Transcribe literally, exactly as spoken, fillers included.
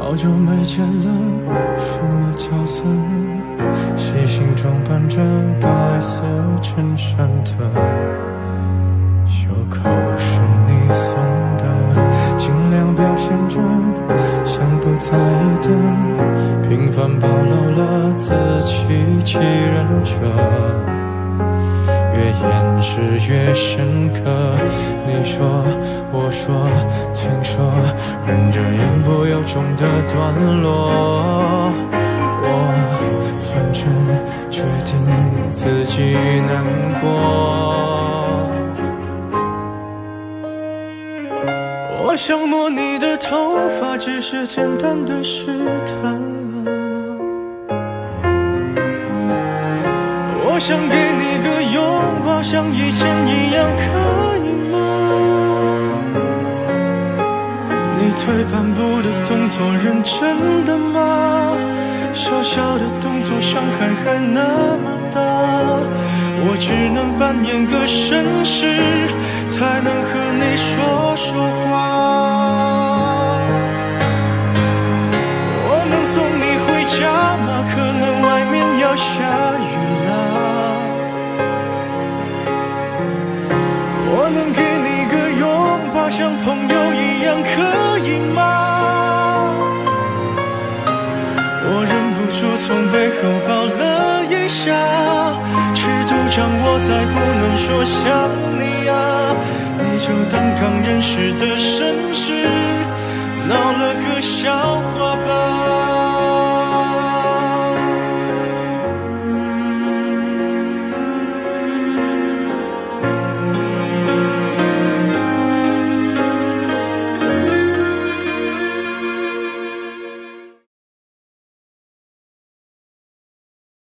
好久没见了，什么角色呢？细心装扮着白色衬衫的，袖口是你送的，尽量表现着像不在意的，平凡暴露了自欺欺人者，越掩饰越深刻。你说我说听说，忍着言不由衷的段落，我反正决定自己难过。我想摸你的头发，只是简单的试探，我想给你个拥抱，像以前一样，可以吗？你退半步的动作认真的吗？小小的动作伤害还那么大，我只能扮演个绅士，才能和你说说话。我能送你回家吗？可能外面要下雨了。我能给你个拥抱，像朋友一样，可以吗？我忍不住从背后抱了一下，尺度掌握在不能说想你啊，你就当刚认识的绅士，闹了个笑话吧。